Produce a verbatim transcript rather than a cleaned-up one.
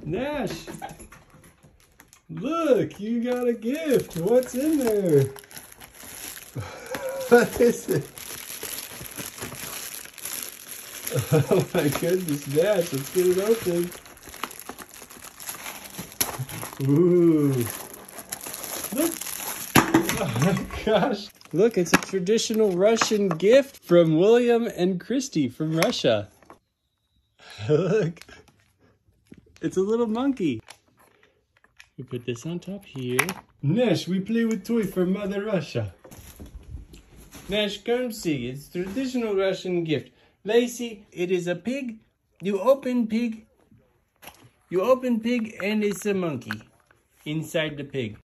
Nash, look, you got a gift. What's in there? What is it? Oh my goodness, Nash, let's get it open. Ooh. Look. Oh my gosh. Look, it's a traditional Russian gift from William and Christy from Russia. Look. It's a little monkey. We put this on top here. Nash, we play with toy from Mother Russia. Nash, come see. It's traditional Russian gift. Lacey, it is a pig. You open pig. You open pig and it's a monkey inside the pig.